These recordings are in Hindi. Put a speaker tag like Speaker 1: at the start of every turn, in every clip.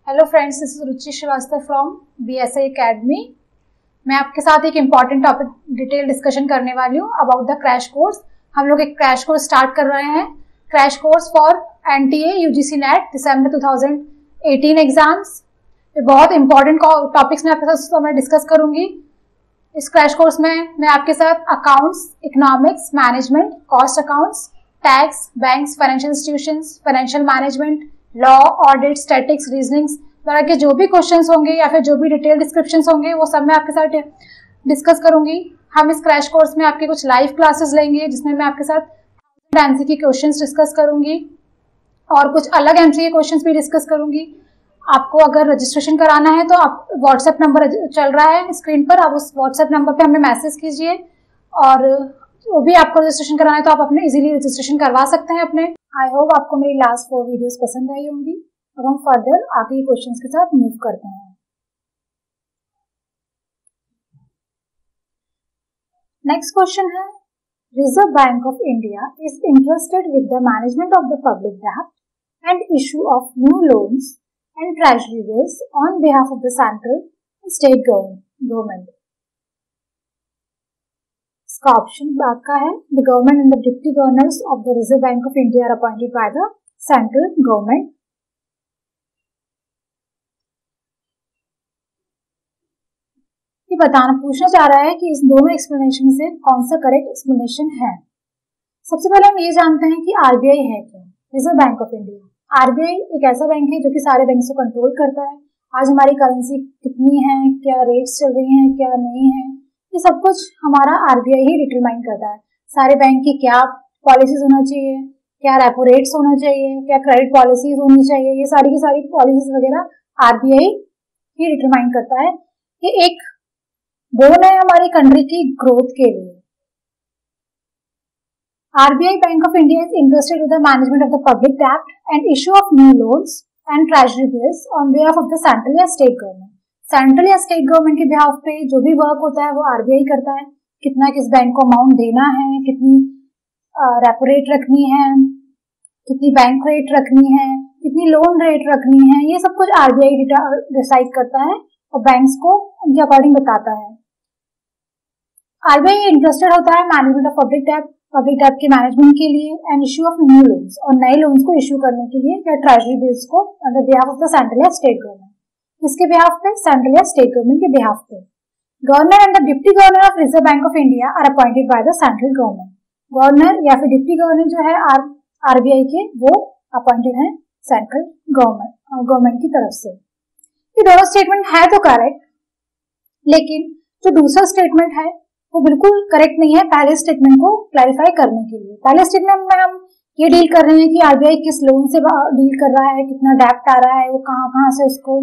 Speaker 1: Hello friends, this is Ruchi Srivastava from BSI Academy। मैं आपके साथ एक इम्पॉर्टेंट टॉपिक डिटेल डिस्कशन करने वाली हूँ अबाउट द क्रैश कोर्स। हम लोग एक क्रैश कोर्स स्टार्ट कर रहे हैं, crash course for NTA UGC net December 2018 exams. बहुत इंपॉर्टेंट टॉपिक्स मैं आपके साथ मैं डिस्कस करूंगी। इस क्रैश कोर्स में मैं आपके साथ accounts, economics, management, cost accounts, tax, banks, financial institutions, financial management, law, audit, statics, reasonings तरह के जो भी क्वेश्चंस होंगे या फिर जो भी डिटेल डिस्क्रिप्शंस होंगे वो सब मैं आपके साथ डिस्कस करूंगी। हम इस क्रैश कोर्स में आपके कुछ लाइव क्लासेस लेंगे जिसमें मैं आपके साथ MCQ क्वेश्चंस डिस्कस करूंगी और कुछ अलग MCQ क्वेश्चंस भी डिस्कस करूंगी। आपको अगर रजिस्ट्रेशन कराना है तो आप व्हाट्सएप नंबर चल रहा है स्क्रीन पर, आप उस व्हाट्सएप नंबर पे हमें मैसेज कीजिए और जो भी आपको रजिस्ट्रेशन कराना है तो आप अपने इजीली रजिस्ट्रेशन करवा सकते हैं अपने। आई होप आपको मेरी लास्ट 4 वीडियोस पसंद आई होंगी। अब हम फर्दर आगे के क्वेश्चंस के साथ मूव करते हैं। नेक्स्ट क्वेश्चन है, reserve bank of India is interested with the management of the public डेब्ट and issue of new loans and treasury bills on behalf of the central state government. इसका ऑप्शन बाग का है, the government and the deputy governors of the reserve bank of India are appointed by the central government. ये पूछना चाह रहा है कि इस दोनों एक्सप्लेनेशन से कौन सा करेक्ट एक्सप्लेनेशन है। सबसे पहले हम ये जानते हैं कि RBI है क्या, reserve bank of India. RBI एक ऐसा बैंक है जो कि सारे बैंक को कंट्रोल करता है। आज हमारी करेंसी कितनी है, क्या रेट्स चल रही हैं, क्या नहीं है, ये सब कुछ हमारा RBI ही डिटरमाइन करता है। सारे बैंक की क्या पॉलिसीज होना चाहिए, क्या रेपो रेट्स होना चाहिए, क्या क्रेडिट पॉलिसीज होनी चाहिए, ये सारी की सारी पॉलिसीज वगैरह RBI ही डिटरमाइन करता है। ये एक बोन है हमारी कंट्री की ग्रोथ के लिए। RBI bank of India is interested with the management of the public डेब्ट and issue of new loans and treasury bills on behalf of the central या स्टेट गवर्नमेंट। सेंट्रल या स्टेट गवर्नमेंट के बिहाफ पे जो भी वर्क होता है वो RBI करता है। कितना किस बैंक को अमाउंट देना है, कितनी रेपो रेट रखनी है, कितनी बैंक रेट रखनी है, कितनी लोन रेट रखनी है, ये सब कुछ RBI डिसाइड करता है और बैंक्स को उनके अकॉर्डिंग बताता है। RBI इंटरेस्टेड होता है मैनेजमेंट ऑफ पब्लिक डेब्ट के मैनेजमेंट के लिए and issue of new loans और नए लोन्स को इशू करने के लिए या ट्रेजरी बिल्स को on the behalf of the central या स्टेट गवर्नमेंट। किसके बिहाफ पे? सेंट्रल या स्टेट गवर्नमेंट के बिहाफ पे। Governor and the deputy governor of reserve bank of India are appointed by the central government. Governor या फिर डिप्टी गवर्नर जो है RBI के, वो अपॉइंटेड है सेंट्रल गवर्नमेंट की तरफ से। ये दोनों स्टेटमेंट है तो करेक्ट, लेकिन जो दूसरा स्टेटमेंट है वो बिल्कुल करेक्ट नहीं है पहले स्टेटमेंट को क्लैरिफाई करने के लिए। पहले स्टेटमेंट में हम ये डील कर रहे हैं कि RBI किस लोन से डील कर रहा है, कितना डेब्ट आ रहा है, वो कहाँ से उसको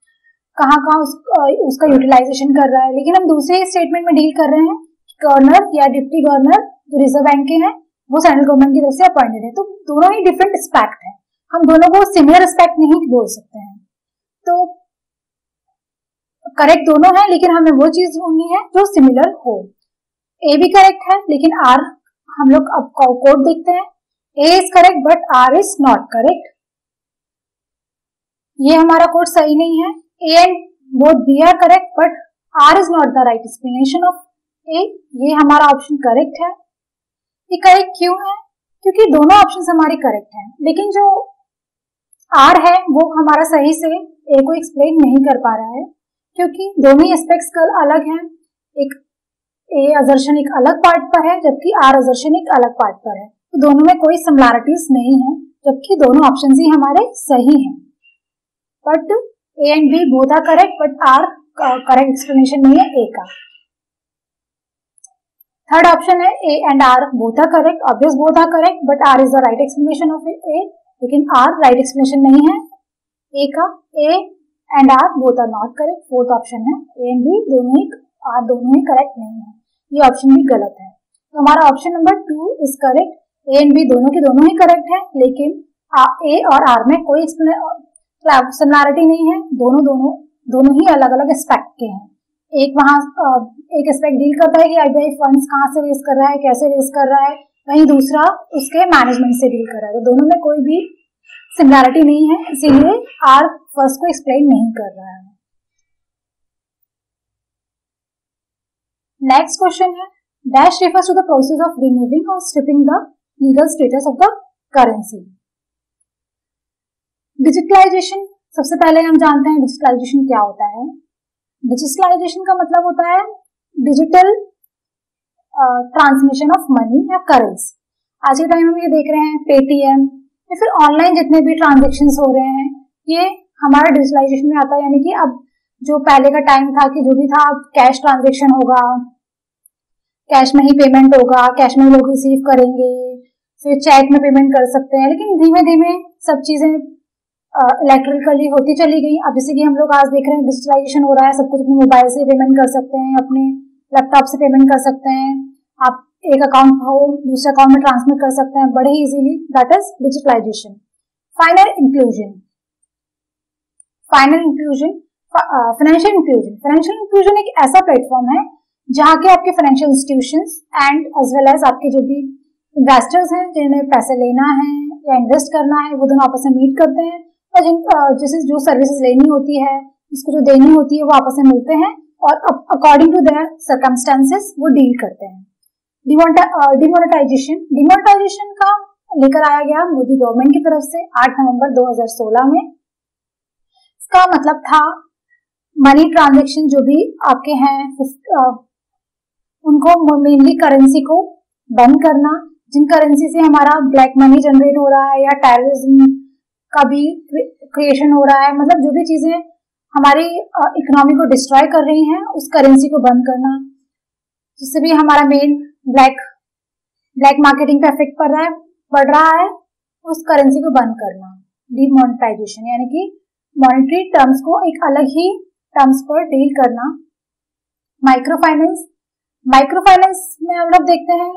Speaker 1: उसका यूटिलाइजेशन कर रहा है। लेकिन हम दूसरे स्टेटमेंट में डील कर रहे हैं गवर्नर या डिप्टी गवर्नर जो रिजर्व बैंक के हैं वो सेंट्रल गवर्नमेंट की तरफ से अपॉइंटेड है। तो दोनों ही डिफरेंट एस्पेक्ट है, हम दोनों को सिमिलर एस्पेक्ट नहीं बोल सकते हैं। तो करेक्ट दोनों है, लेकिन हमें वो चीज ढूंढनी है जो सिमिलर हो। A भी करेक्ट है, लेकिन R हम लोग अब कोड देखते हैं। A is correct but R is not correct. ये हमारा कोड सही नहीं है। A and both B are correct but R is not the right explanation of A। ये हमारा ऑप्शन करेक्ट है। ये करेक्ट क्यों है? क्योंकि दोनों ऑप्शन हमारे करेक्ट हैं, लेकिन जो R है वो हमारा सही से A को एक्सप्लेन नहीं कर पा रहा है, क्योंकि दोनों ही एस्पेक्ट्स अलग हैं। एक A असर्शन एक अलग पार्ट पर है जबकि R असर्शन एक अलग पार्ट पर है। तो दोनों में कोई सिमिलैरिटीज नहीं है, जबकि दोनों ऑप्शन ही हमारे सही हैं। But A and B both are correct but R correct explanation नहीं है A का। थर्ड ऑप्शन है A and R both are correct, obvious both are correct but R is the right explanation of A, लेकिन R राइट एक्सप्लेनेशन नहीं है A का। A and R both are not correct. Fourth option है A एंड B दोनों ही करेक्ट नहीं है, ये ऑप्शन भी गलत है। तो हमारा option number 2 is correct. A and B दोनों ही करेक्ट है, लेकिन A और R में कोई सिमिलैरिटी नहीं है। दोनों ही अलग अलग एस्पेक्ट के हैं। एक एस्पेक्ट डील करता है कि RBI फंड्स कहाँ से रेज कर रहा है, कैसे रेज कर रहा है, वहीं दूसरा उसके मैनेजमेंट से डील कर रहा है। तो दोनों में कोई भी सिमिलैरिटी नहीं है, इसीलिए आर फर्स्ट को एक्सप्लेन नहीं कर रहा है। नेक्स्ट क्वेश्चन है, dash refers to the process of removing or stripping the legal status of the currency। Digitalization, सबसे पहले हम जानते हैं डिजिटलाइजेशन क्या होता है। डिजिटलाइजेशन का मतलब होता है डिजिटल ट्रांसमिशन ऑफ मनी या करेंसी। आज के टाइम में ये देख रहे हैं पेटीएम या फिर ऑनलाइन जितने भी ट्रांजेक्शन्स हो रहे हैं, ये हमारा डिजिटलाइजेशन में आता है। यानी कि अब जो पहले का टाइम था कि जो भी था कैश ट्रांजेक्शन होगा, कैश में ही पेमेंट होगा, कैश में लोग रिसीव करेंगे, फिर चेक में पेमेंट कर सकते हैं, लेकिन धीमे धीमे सब चीजें इलेक्ट्रिकली होती चली गई। अब जैसे कि हम लोग आज देख रहे हैं डिजिटलाइजेशन हो रहा है, सब कुछ अपने मोबाइल से पेमेंट कर सकते हैं, अपने लैपटॉप से पेमेंट कर सकते हैं, आप एक अकाउंट हो दूसरे अकाउंट में ट्रांसफर कर सकते हैं बड़े ही easily, that is digitalization. Financial inclusion, financial inclusion एक ऐसा प्लेटफॉर्म है जहाँ के आपके financial institutions and as well as आपके जो भी इन्वेस्टर्स हैं जिन्हें पैसे लेना है या इन्वेस्ट करना है, वो दोनों आपस में मीट करते हैं और जैसे जो सर्विसेज लेनी होती है, जिसको जो देनी होती है, वो आपस में मिलते हैं और अकॉर्डिंग टू देयर सर्कमस्टेंसेस वो डील करते हैं। डिमोनेटाइजेशन का लेकर आया गया मोदी गवर्नमेंट की तरफ से 8 नवंबर 2016 में। इसका मतलब था मनी ट्रांजैक्शन जो भी आपके हैं उनको मेनली करेंसी को बंद करना, जिन करेंसी से हमारा ब्लैक मनी जनरेट हो रहा है या टेररिज्म का भी क्रिएशन हो रहा है, मतलब जो भी चीजें हमारी इकोनॉमी को डिस्ट्रॉय कर रही हैं उस करेंसी को बंद करना, जिससे भी हमारा मेन ब्लैक मार्केटिंग पे इफेक्ट पड़ रहा है, उस करेंसी को बंद करना। डिमोनेटाइजेशन यानी कि मॉनेटरी टर्म्स को एक अलग ही टर्म्स पर डील करना। माइक्रो फाइनेंस में हम लोग देखते हैं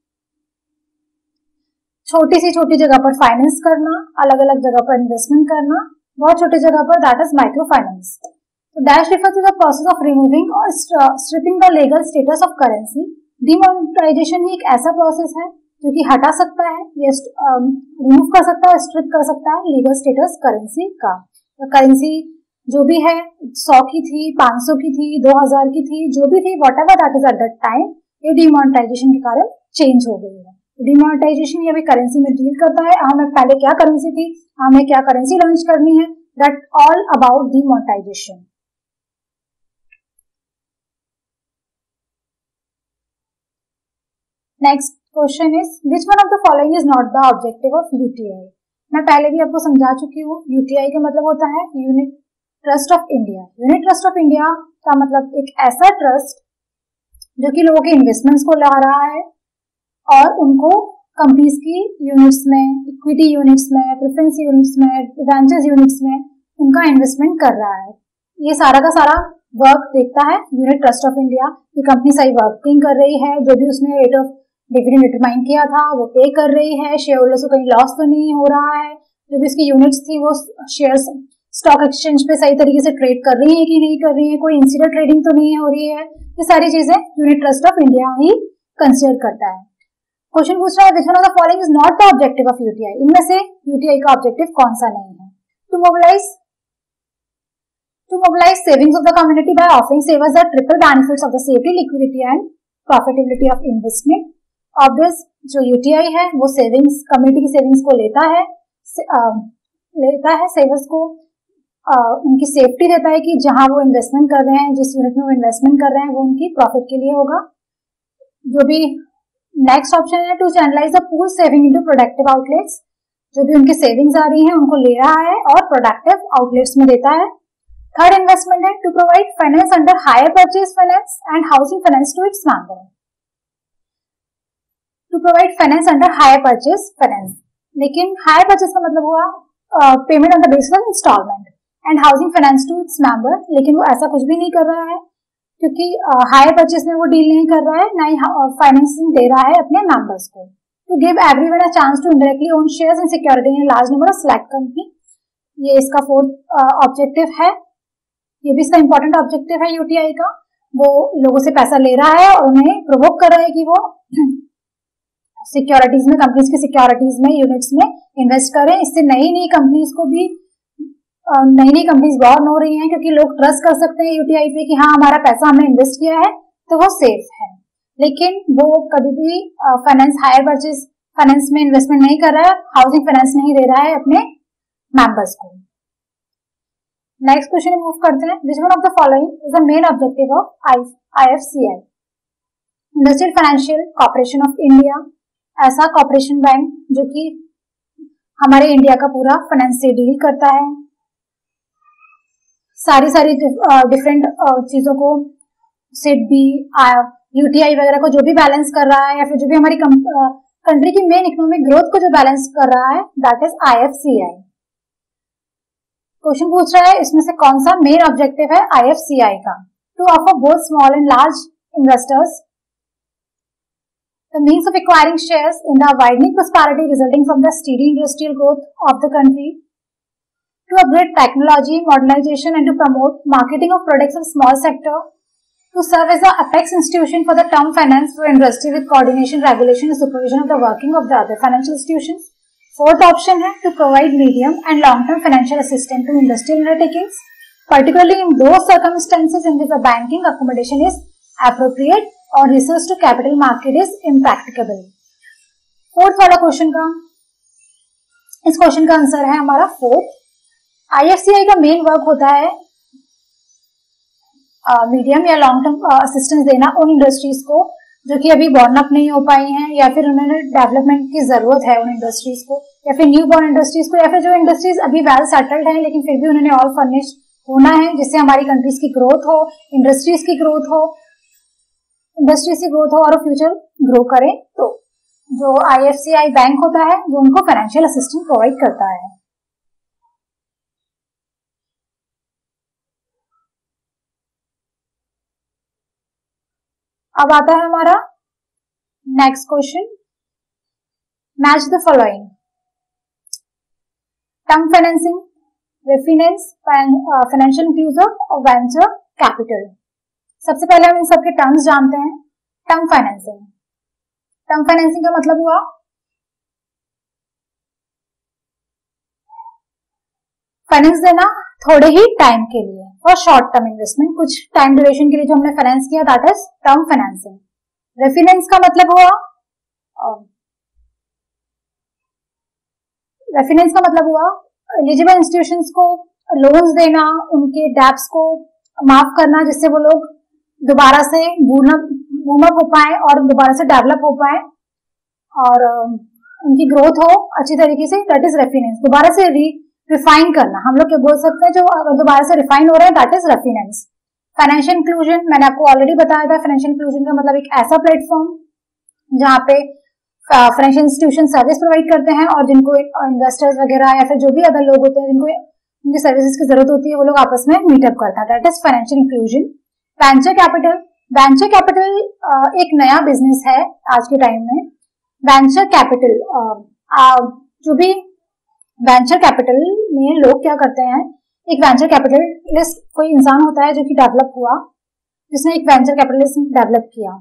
Speaker 1: छोटी जगह पर फाइनेंस करना, अलग अलग जगह पर इन्वेस्टमेंट करना, बहुत छोटी जगह पर, दैट इज माइक्रो फाइनेंस। तो dash refer to the process of removing और stripping the legal status of currency. Demonetization ही एक ऐसा प्रोसेस है जो कि हटा सकता है या रिमूव कर सकता है, स्ट्रिप कर सकता है लीगल स्टेटस करेंसी का। तो करेंसी जो भी है 100 की थी, 500 की थी, 2000 की थी, जो भी थी, whatever that is at that time, ये डिमोनेटाइजेशन के कारण चेंज हो गई है। डिमोनेटाइजेशन ये भी करेंसी में डील करता है, हमें पहले क्या करेंसी थी, हमें क्या करेंसी लॉन्च करनी है, that all about demonetization. Next question is which one of the following is not the objective of UTI. मैं पहले भी आपको समझा चुकी हूँ, यूटीआई का मतलब होता है unit trust of India. Unit trust of India का मतलब एक ऐसा ट्रस्ट जो कि लोगों के इन्वेस्टमेंट्स को ला रहा है और उनको कंपनीज की यूनिट्स में, इक्विटी यूनिट्स में, प्रेफरेंस यूनिट्स में, डिवेंचर्स यूनिट्स में उनका इन्वेस्टमेंट कर रहा है। ये सारा का सारा वर्क देखता है यूनिट ट्रस्ट ऑफ इंडिया की कंपनी सही वर्किंग कर रही है, जो भी उसने रेट ऑफ डिविडेंड डिटरमाइन किया था वो पे कर रही है, शेयर होल्डर्स को कहीं लॉस तो नहीं हो रहा है, जो भी इसकी यूनिट्स थी वो शेयर्स स्टॉक एक्सचेंज पे सही तरीके से ट्रेड कर रही है कि नहीं कर रही है, कोई इंसिडर ट्रेडिंग तो नहीं हो रही है, ये सारी चीजें यूनिट ट्रस्ट ऑफ इंडिया ही कंसिडर करता है। क्वेश्चन पूछ रहा है which one of the following is not the objective of UTI. इनमें से यूटीआई का ऑब्जेक्टिव कौन सा नहीं है? To mobilize savings of the community by offering savers the triple benefits of the safety, liquidity and profitability of investment. Obvious जो यूटीआई है वो सेविंग्स, कम्युनिटी की सेविंग्स को लेता है सेवर्स को उनकी सेफ्टी देता है कि जहां वो इन्वेस्टमेंट कर रहे हैं, जिस यूनिट में वो इन्वेस्टमेंट कर रहे हैं वो उनकी प्रॉफिट के लिए होगा। जो भी नेक्स्ट ऑप्शन है to channelize the pool saving into productive outlets, जो भी उनकी सेविंग्स आ रही हैं उनको ले रहा है और प्रोडक्टिव आउटलेट्स में देता है। थर्ड इन्वेस्टमेंट है to provide finance under hire purchase finance and housing finance to its member. To provide finance under hire purchase finance, लेकिन हायर परचेज का मतलब हुआ payment on the basis of installment, and housing finance to its member, लेकिन वो ऐसा कुछ भी नहीं कर रहा है क्योंकि हायर परचेज में वो डील नहीं कर रहा है, ना ही फाइनेंसिंग दे रहा है अपने मेंबर्स को। To give everyone a chance to indirectly own shares and security in large number of select company, ये इसका फोर्थ ऑब्जेक्टिव है। ये भी इसका इंपॉर्टेंट ऑब्जेक्टिव है यूटीआई का। वो लोगों से पैसा ले रहा है और उन्हें प्रोवोक कर रहा है कि वो सिक्योरिटीज में, कंपनीज की सिक्योरिटीज में, यूनिट्स में इन्वेस्ट करें। इससे नई नई कंपनीज को भी नई नई कंपनीज बॉर्न हो रही हैं, क्योंकि लोग ट्रस्ट कर सकते हैं यूटीआई पे कि हाँ हमारा पैसा हमने इन्वेस्ट किया है तो वो सेफ है। लेकिन वो कभी भी फाइनेंस, हायर परचेज फाइनेंस में इन्वेस्टमेंट नहीं कर रहा है, हाउसिंग फाइनेंस नहीं दे रहा है अपने मेंबर्स को। नेक्स्ट क्वेश्चन मूव करते हैं। Which one of the following is the main objective of IFCI? Industrial financial corporation of India, ऐसा कॉर्पोरेशन बैंक जो कि हमारे इंडिया का पूरा फाइनेंस से डील करता है, सारी डिफरेंट चीजों को, सिडबी, यूटीआई वगैरह को जो भी बैलेंस कर रहा है, या फिर जो भी हमारी कंट्री की मेन इकोनॉमिक ग्रोथ को जो बैलेंस कर रहा है, दैट इज IFCI। क्वेश्चन पूछ रहा है इसमें से कौन सा मेन ऑब्जेक्टिव है IFCI का? To offer both small and large investors the means of acquiring shares in the widening prosperity resulting from the steady industrial growth of the country, to upgrade technology, modernization, and to promote marketing of products of small sector, to serve as the apex institution for the term finance for industry with coordination, regulation, and supervision of the working of the other financial institutions. Fourth option है to provide medium and long-term financial assistance to industrial undertakings, particularly in those circumstances in which the banking accommodation is appropriate और resource to capital market is impracticable. Fourth वाला क्वेश्चन का, इस क्वेश्चन का आंसर है हमारा फोर्थ। IFCI का मेन वर्क होता है मीडियम या लॉन्ग टर्म असिस्टेंस देना उन इंडस्ट्रीज को जो कि अभी बॉर्न अप नहीं हो पाई हैं, या फिर उन्होंने डेवलपमेंट की जरूरत है उन इंडस्ट्रीज को, या फिर न्यू बॉर्न इंडस्ट्रीज को, या फिर जो इंडस्ट्रीज अभी वेल सेटल्ड हैं लेकिन फिर भी उन्होंने ऑल फर्निश होना है, जिससे हमारी कंट्रीज की ग्रोथ हो, इंडस्ट्रीज की ग्रोथ हो, इंडस्ट्री से ग्रोथ हो और फ्यूचर ग्रो करें। तो जो IFCI बैंक होता है वो उनको फाइनेंशियल असिस्टेंस प्रोवाइड करता है। अब आता है हमारा next question, match the following. Term financing, refinance, financial inclusion और वेंचर कैपिटल। सबसे पहले हम इन सबके टर्म्स जानते हैं। टर्म फाइनेंसिंग, टर्म फाइनेंसिंग का मतलब हुआ फाइनेंस देना थोड़े ही टाइम के लिए, और शॉर्ट टर्म इन्वेस्टमेंट, कुछ टाइम ड्यूरेशन के लिए जो हमने फाइनेंस किया, that is term financing. Refinance का मतलब हुआ एलिजिबल इंस्टीट्यूशंस को लोन्स देना, उनके डेब्ट्स को माफ करना, जिससे वो लोग दोबारा से बूम अप हो पाए और दोबारा से डेवलप हो पाए और उनकी ग्रोथ हो अच्छी तरीके से, दैट इज रेफिनेंस। दोबारा से रिफाइन करना, हम लोग क्या बोल सकते हैं, जो अगर दोबारा से रिफाइन हो रहा है, that is refinance. Financial inclusion, मैंने आपको ऑलरेडी बताया था, फाइनेंशियल इंक्लूजन का मतलब एक ऐसा प्लेटफॉर्म जहाँ पे फाइनेंशियल इंस्टीट्यूशन सर्विस प्रोवाइड करते हैं और जिनको इन्वेस्टर्स वगैरह या फिर जो भी अदर लोग होते हैं जिनको उनकी सर्विसेज की जरूरत होती है, वो लोग आपस में मीटअप करता है, that is financial inclusion. Venture capital, venture capital एक नया बिजनेस है आज के टाइम में। वेंचर कैपिटल, जो भी वेंचर कैपिटल में लोग क्या करते हैं, एक वेंचर कैपिटलिस्ट कोई इंसान होता है जो कि डेवलप हुआ, जिसने एक वेंचर कैपिटलिस्ट डेवलप किया,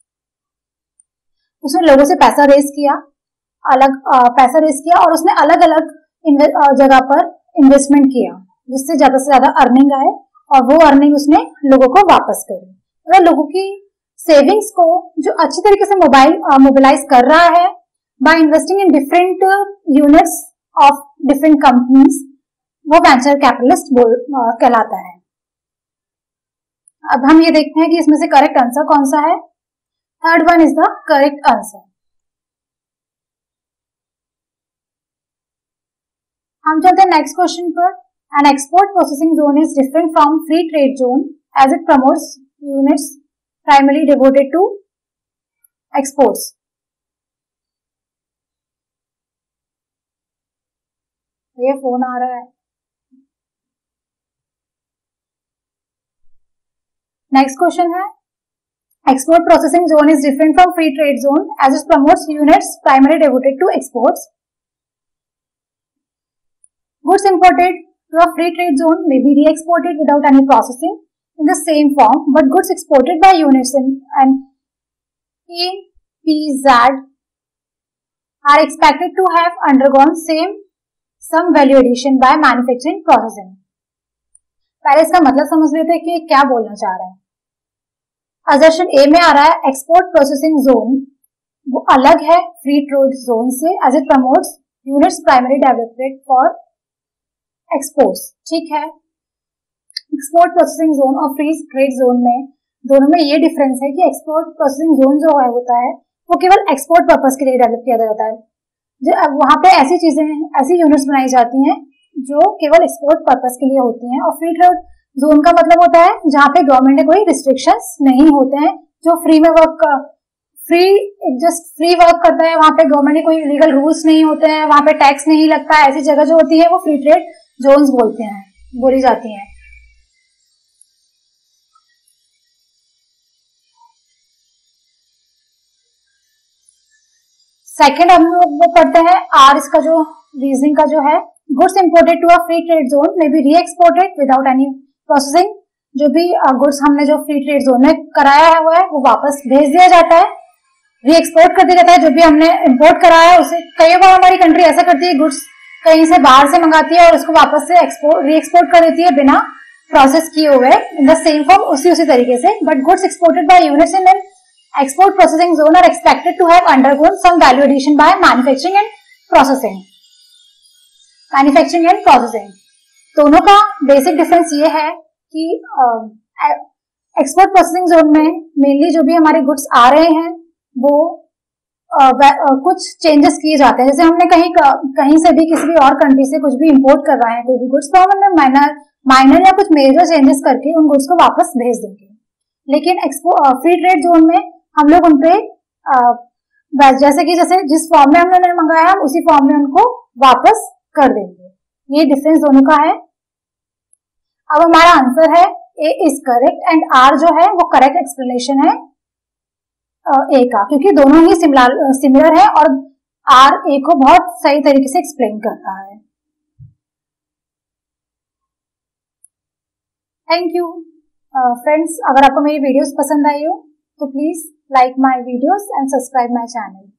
Speaker 1: उसने लोगों से पैसा रेज किया, पैसा रेज किया और उसने अलग अलग जगह पर इन्वेस्टमेंट किया, जिससे ज्यादा से ज्यादा अर्निंग आए और वो अर्निंग उसने लोगों को वापस करी। अगर लोगों की सेविंग्स को जो अच्छी तरीके से मोबिलाइज कर रहा है by investing in different units of different companies, वो वेंचर कैपिटलिस्ट कहलाता है। अब हम ये देखते हैं कि इसमें से करेक्ट आंसर कौन सा है। Third one is the correct answer. हम चलते हैं नेक्स्ट क्वेश्चन पर। An export processing zone is different from free trade zone as it promotes units primarily devoted to exports. ये फोन आ रहा है। नेक्स्ट क्वेश्चन है, export processing zone is different from free trade zone as it promotes units primarily devoted to exports. Goods imported to a free trade zone may be re-exported without any processing in the same form, but goods exported by units in an EPZ are expected to have undergone some value addition by manufacturing processing. पहले इसका मतलब समझ लेते हैं कि क्या बोलना चाह रहा है। असर्शन ए में आ रहा है एक्सपोर्ट प्रोसेसिंग जोन वो अलग है फ्री ट्रेड जोन से as it promotes units primary development for exports. ठीक है, एक्सपोर्ट प्रोसेसिंग जोन और फ्री ट्रेड जोन में दोनों में ये डिफरेंस है कि एक्सपोर्ट प्रोसेसिंग जोन जो है होता है वो केवल एक्सपोर्ट पर्पस के लिए डेवलप किया जाता है। वहां पे ऐसी चीजें ऐसी यूनिट्स बनाई जाती हैं जो केवल एक्सपोर्ट पर्पस के लिए होती हैं। और फ्री ट्रेड जोन का मतलब होता है जहाँ पे गवर्नमेंट के कोई रिस्ट्रिक्शंस नहीं होते हैं, जो फ्री वर्क करता है, वहां पे गवर्नमेंट के कोई लीगल रूल्स नहीं होते हैं, वहां पे टैक्स नहीं लगता है। ऐसी जगह जो होती है वो फ्री ट्रेड जोन्स बोली जाती हैं। सेकेंड हम लोग पढ़ते हैं आर, इसका जो रीजनिंग का जो है, goods imported to a free trade zone में be re exported without any processing. जो भी गुड्स हमने जो फ्री ट्रेड जोन में कराया है वो वापस भेज दिया जाता है, री एक्सपोर्ट कर दिया जाता है। जो भी हमने इम्पोर्ट कराया है उसे कई बार हमारी कंट्री ऐसा करती है, गुड्स कहीं से बाहर से मंगाती है और उसको वापस से री एक्सपोर्ट कर देती है बिना प्रोसेस किए हुए इन द सेम फॉर्म उसी तरीके से। But goods exported by units in an export processing zone are expected to have undergone some value addition by manufacturing and processing. Manufacturing and processing दोनों का बेसिक डिफरेंस ये है कि एक्सपोर्ट प्रोसेसिंग जोन में मेनली जो भी हमारे गुड्स आ रहे हैं वो कुछ चेंजेस किए जाते हैं। जैसे हमने कहीं से भी किसी भी और कंट्री से कुछ भी इंपोर्ट कर रहे हैं कोई भी गुड्स, तो हम उनमें माइनर या कुछ मेजर चेंजेस करके उन गुड्स को वापस भेज देंगे। लेकिन फ्री ट्रेड जोन में हम लोग उनपे जैसे जिस फॉर्म में हमने मंगाया हम उसी फॉर्म में उनको वापस कर देंगे। ये डिफरेंस दोनों का है। अब हमारा आंसर है A is correct and R जो है वो करेक्ट एक्सप्लेनेशन है ए का, क्योंकि दोनों ही सिमिलर है और आर ए को बहुत सही तरीके से एक्सप्लेन करता है। थैंक यू फ्रेंड्स, अगर आपको मेरी वीडियोस पसंद आई हो तो please like my videos and subscribe my channel.